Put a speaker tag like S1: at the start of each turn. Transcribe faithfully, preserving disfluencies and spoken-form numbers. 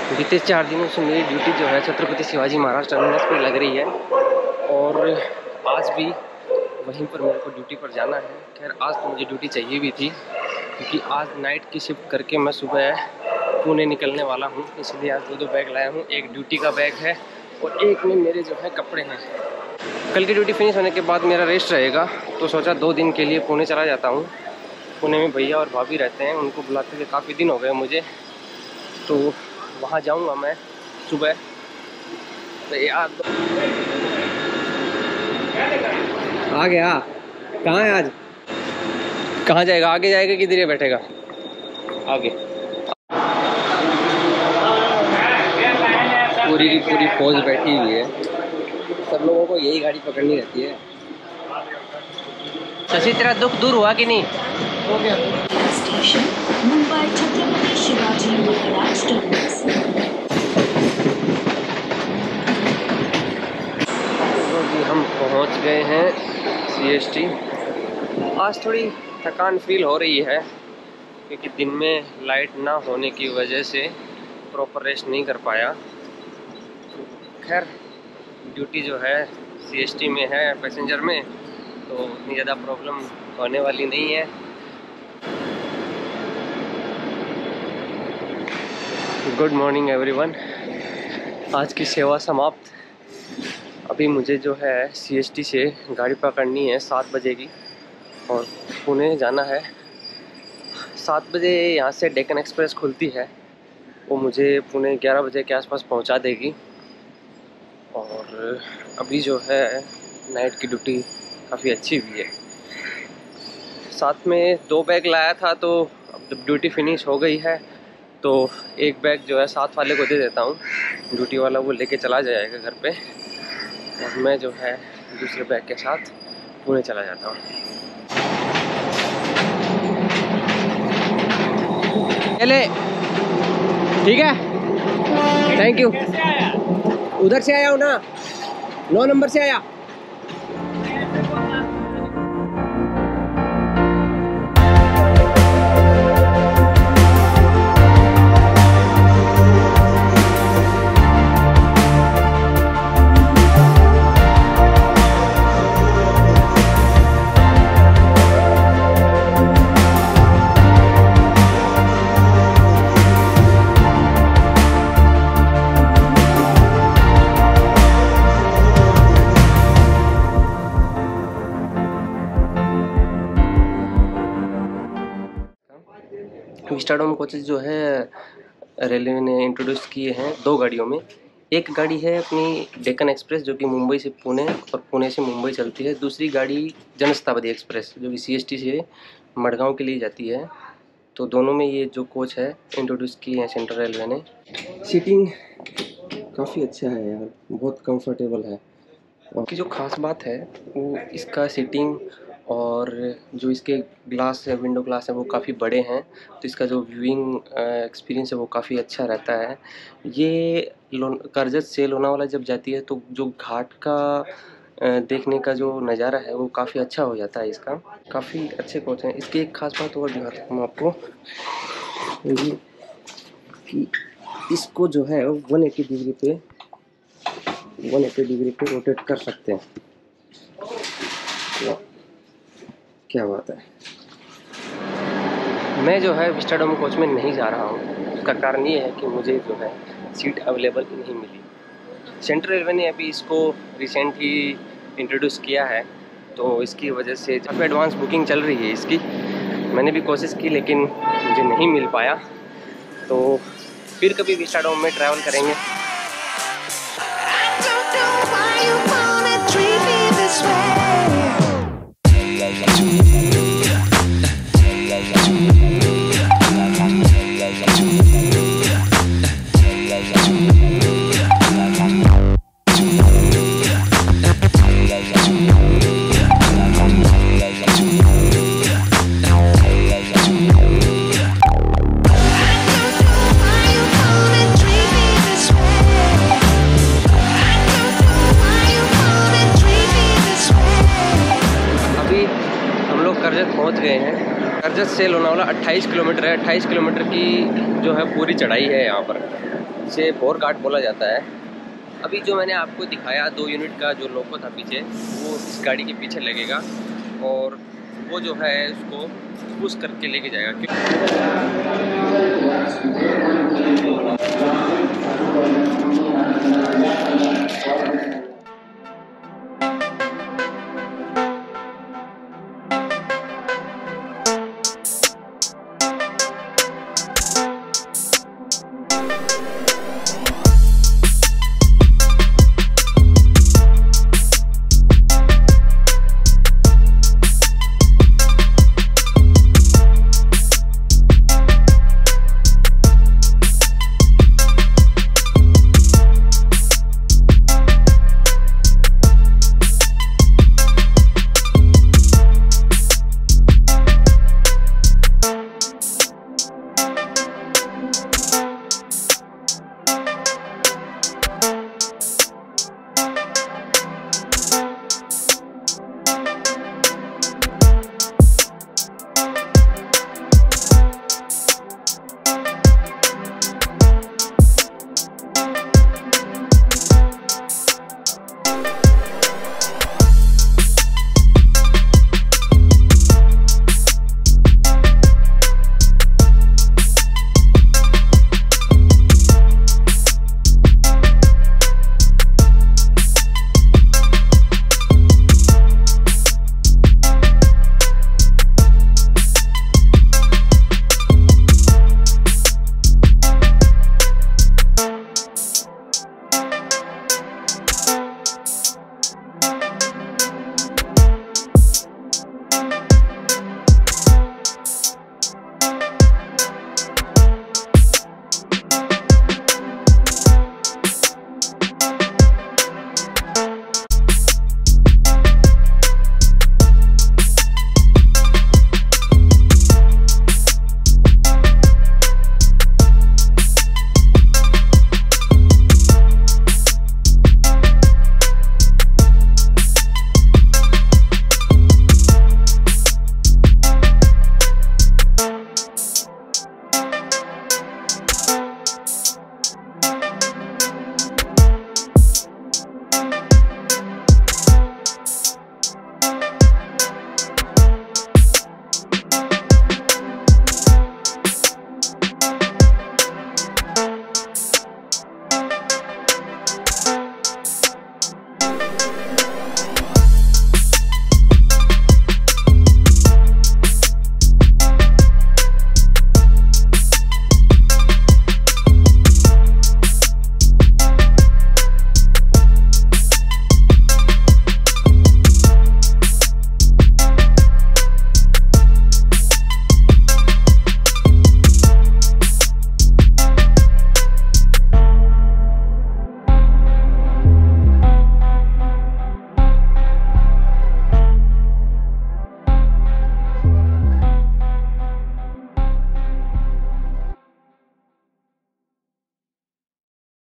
S1: बीते चार दिनों से मेरी ड्यूटी जो है छत्रपति शिवाजी महाराज टर्मिनस पर लग रही है और आज भी वहीं पर मेरे को ड्यूटी पर जाना है। खैर आज तो मुझे ड्यूटी चाहिए भी थी क्योंकि आज नाइट की शिफ्ट करके मैं सुबह पुणे निकलने वाला हूँ, इसलिए आज दो दो बैग लाया हूँ। एक ड्यूटी का बैग है और एक में मेरे जो है कपड़े हैं। कल की ड्यूटी फिनिश होने के बाद मेरा रेस्ट रहेगा, तो सोचा दो दिन के लिए पुणे चला जाता हूँ। पुणे में भैया और भाभी रहते हैं, उनको बुलाते हुए काफ़ी दिन हो गए मुझे, तो वहाँ जाऊँगा मैं सुबह। तो यार आ गया, कहाँ है आज? कहाँ जाएगा? आगे जाएगा कि धीरे बैठेगा? आगे। पूरी की पूरी फौज बैठी हुई है, सब लोगों को यही गाड़ी पकड़नी रहती है। शशि तेरा दुख दूर हुआ कि नहीं? हो गया।
S2: Station Mumbai Chhatrapati Shivaji Maharaj terminus.
S1: तो जी हम पहुंच गए हैं सी एस टी। आज थोड़ी थकान फील हो रही है क्योंकि दिन में लाइट ना होने की वजह से प्रॉपर रेस्ट नहीं कर पाया। खैर ड्यूटी जो है सी एस टी में है पैसेंजर में, तो उतनी ज़्यादा प्रॉब्लम होने वाली नहीं है। गुड मॉर्निंग एवरीवन, आज की सेवा समाप्त। अभी मुझे जो है सी एस टी से गाड़ी पकड़नी है सात बजे की और पुणे जाना है। सात बजे यहाँ से डेक्कन एक्सप्रेस खुलती है, वो मुझे पुणे ग्यारह बजे के आसपास पहुँचा देगी। और अभी जो है नाइट की ड्यूटी काफ़ी अच्छी हुई है। साथ में दो बैग लाया था, तो अब जब ड्यूटी फिनिश हो गई है तो एक बैग जो है साथ वाले को दे देता हूँ। ड्यूटी वाला वो लेके चला जाएगा घर पे और मैं जो है दूसरे बैग के साथ पुणे चला जाता हूँ। चले ठीक है, थैंक यू। उधर से आया हूँ ना, नौ नंबर से आया। विस्टाडोम कोचेस जो है रेलवे ने इंट्रोड्यूस किए हैं दो गाड़ियों में। एक गाड़ी है अपनी डेक्कन एक्सप्रेस जो कि मुंबई से पुणे और पुणे से मुंबई चलती है। दूसरी गाड़ी जनशताब्दी एक्सप्रेस जो कि सी एस टी से मडगांव के लिए जाती है। तो दोनों में ये जो कोच है इंट्रोड्यूस किए हैं सेंट्रल रेलवे ने। सीटिंग काफ़ी अच्छा है यार, बहुत कंफर्टेबल है। और की जो ख़ास बात है वो इसका सीटिंग और जो इसके ग्लास है, विंडो ग्लास है, वो काफ़ी बड़े हैं, तो इसका जो व्यूइंग एक्सपीरियंस है वो काफ़ी अच्छा रहता है। ये करजत से लोनावाला जब जाती है तो जो घाट का देखने का जो नज़ारा है वो काफ़ी अच्छा हो जाता है। इसका काफ़ी अच्छे कोच हैं। इसकी एक ख़ास बात और दिखाता हूँ आपको, ये कि इसको जो है वन एटी डिग्री पे वन एटी डिग्री पे रोटेट कर सकते हैं। क्या बात है। मैं जो है विस्टाडोम कोच में नहीं जा रहा हूँ, उसका कारण ये है कि मुझे जो है सीट अवेलेबल नहीं मिली। सेंट्रल रेलवे ने अभी इसको रिसेंट ही इंट्रोड्यूस किया है, तो इसकी वजह से काफ़ी एडवांस बुकिंग चल रही है इसकी। मैंने भी कोशिश की लेकिन मुझे नहीं मिल पाया, तो फिर कभी विस्टाडोम में ट्रैवल करेंगे। करजत पहुंच गए हैं। करजत से लोनावाला अट्ठाईस किलोमीटर है। अट्ठाईस किलोमीटर की जो है पूरी चढ़ाई है यहाँ पर। इसे बोर गार्ड बोला जाता है। अभी जो मैंने आपको दिखाया दो यूनिट का जो लोको था पीछे, वो इस गाड़ी के पीछे लगेगा और वो जो है उसको पुश करके लेके जाएगा।